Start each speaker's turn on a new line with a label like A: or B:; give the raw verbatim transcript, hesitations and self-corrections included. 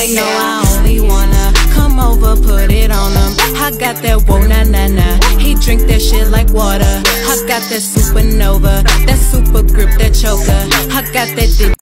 A: they know I only wanna come over, put it on them. I got that whoa na na na. He drink that shit like water. I got that supernova, that super grip, that choker. I got that dick.